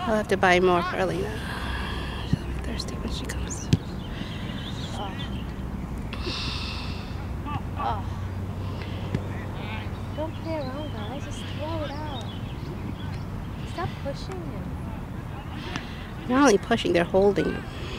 I'll have to buy more for Elena. She'll be thirsty when she comes. Oh. Don't play around, guys. Just throw it out. Stop pushing him. They're not only pushing, they're holding him.